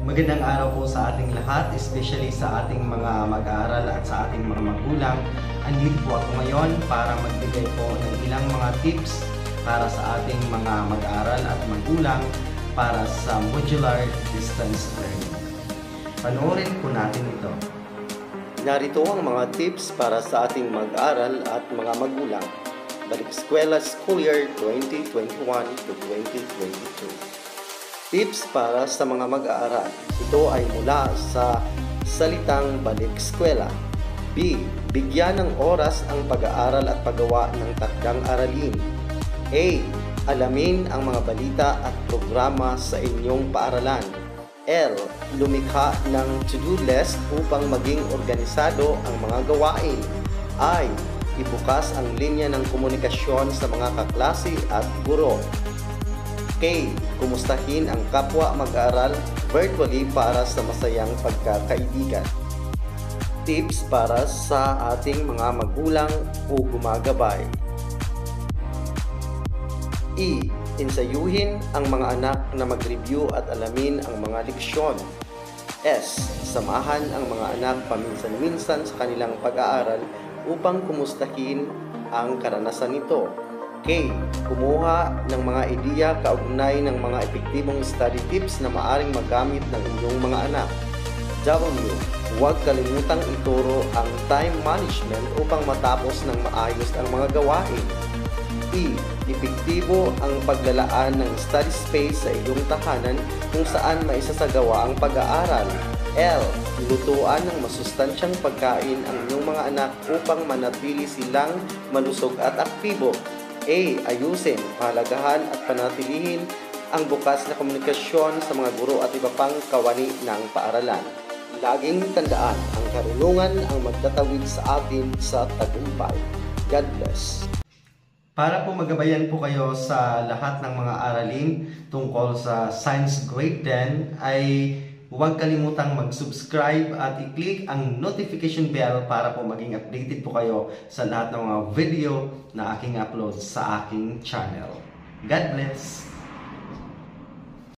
Magandang araw po sa ating lahat, especially sa ating mga mag-aaral at sa ating mga magulang. Andito po ako ngayon para magbigay po ng ilang mga tips para sa ating mga mag-aaral at magulang para sa modular distance learning. Panoorin po natin ito. Narito ang mga tips para sa ating mag-aaral at mga magulang. Balik Eskwela School Year 2021 to 2022. Tips para sa mga mag-aaral. Ito ay mula sa salitang balik eskwela. B. Bigyan ng oras ang pag-aaral at paggawa ng takdang aralin. A. Alamin ang mga balita at programa sa inyong paaralan. L. Lumikha ng to-do list upang maging organisado ang mga gawain. I. Ibukas ang linya ng komunikasyon sa mga kaklase at guro. K. Kumustahin ang kapwa mag-aaral virtually para sa masayang pagkakaibigan. Tips para sa ating mga magulang o gumagabay. E. Insayuhin ang mga anak na mag-review at alamin ang mga leksyon. S. Samahan ang mga anak paminsan-minsan sa kanilang pag-aaral upang kumustahin ang karanasan nito. K. Kumuha ng mga ideya kaugnay ng mga epektibong study tips na maaring magamit ng inyong mga anak. W. Huwag kalimutang ituro ang time management upang matapos ng maayos ang mga gawain. E. Epektibo ang paglalaan ng study space sa iyong tahanan kung saan maisasagawa ang pag-aaral. L. Lutuan ng masustansyang pagkain ang inyong mga anak upang manatili silang malusog at aktibo. A. Ayusin, pahalagahan at panatilihin ang bukas na komunikasyon sa mga guro at iba pang kawani ng paaralan. Laging tandaan, ang karunungan ang magtatawid sa atin sa tagumpay. God bless. Para po magabayan po kayo sa lahat ng mga aralin tungkol sa Science Grade 10 ay huwag kalimutang mag-subscribe at i-click ang notification bell para po maging updated po kayo sa lahat ng mga video na aking upload sa aking channel. God bless!